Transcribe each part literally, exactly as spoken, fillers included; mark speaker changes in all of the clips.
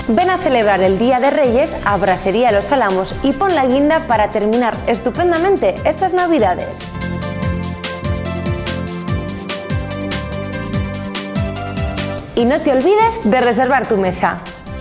Speaker 1: Ven a celebrar el Día de Reyes a Brasería Los Álamos y pon la guinda para terminar estupendamente estas Navidades. Y no te olvides de reservar tu mesa.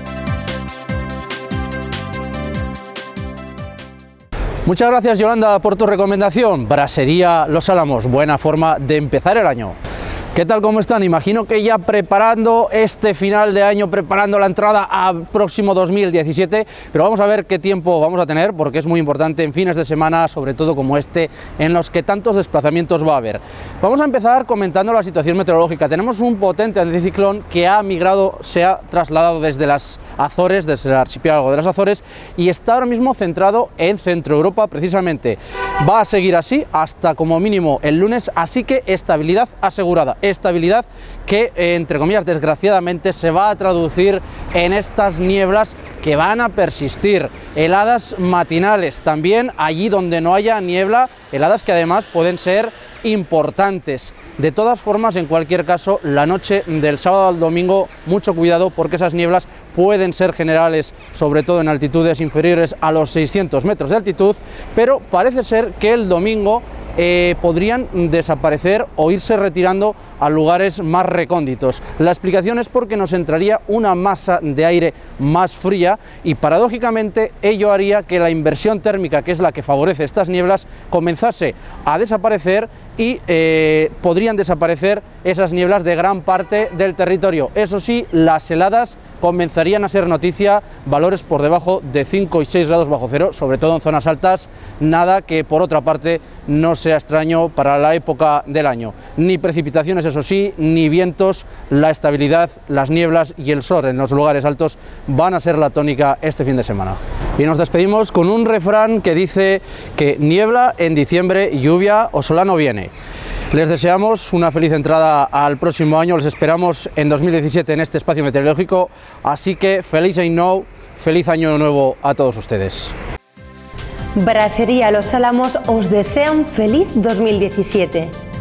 Speaker 2: Muchas gracias, Yolanda, por tu recomendación. Brasería Los Álamos, buena forma de empezar el año. ¿Qué tal, cómo están? Imagino que ya preparando este final de año, preparando la entrada al próximo dos mil diecisiete, pero vamos a ver qué tiempo vamos a tener, porque es muy importante en fines de semana, sobre todo como este, en los que tantos desplazamientos va a haber. Vamos a empezar comentando la situación meteorológica. Tenemos un potente anticiclón que ha migrado, se ha trasladado desde las Azores, desde el archipiélago de las Azores, y está ahora mismo centrado en Centro Europa precisamente. Va a seguir así hasta como mínimo el lunes, así que estabilidad asegurada. Estabilidad que, eh, entre comillas, desgraciadamente se va a traducir en estas nieblas que van a persistir, heladas matinales, también allí donde no haya niebla, heladas que además pueden ser importantes. De todas formas, en cualquier caso, la noche del sábado al domingo, mucho cuidado porque esas nieblas pueden ser generales, sobre todo en altitudes inferiores a los seiscientos metros de altitud, pero parece ser que el domingo Eh, podrían desaparecer o irse retirando a lugares más recónditos. La explicación es porque nos entraría una masa de aire más fría y paradójicamente ello haría que la inversión térmica, que es la que favorece estas nieblas, comenzase a desaparecer y eh, podrían desaparecer esas nieblas de gran parte del territorio. Eso sí, las heladas comenzarían a ser noticia, valores por debajo de cinco y seis grados bajo cero, sobre todo en zonas altas, nada que por otra parte no sea extraño para la época del año. Ni precipitaciones, eso sí, ni vientos, la estabilidad, las nieblas y el sol en los lugares altos van a ser la tónica este fin de semana. Y nos despedimos con un refrán que dice que niebla en diciembre, lluvia o solano viene. Les deseamos una feliz entrada al próximo año, les esperamos en dos mil diecisiete en este espacio meteorológico, así que feliz año nuevo, feliz año nuevo a todos ustedes.
Speaker 1: Brasería Los Álamos os desea un feliz dos mil diecisiete.